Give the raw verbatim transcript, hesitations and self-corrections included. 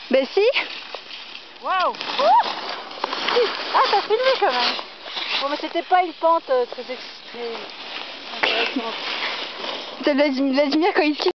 Ben si. Waouh. Ah, t'as filmé quand même. Bon, mais c'était pas une pente euh, très, ex- très intéressante. Vladimir, quand il tire.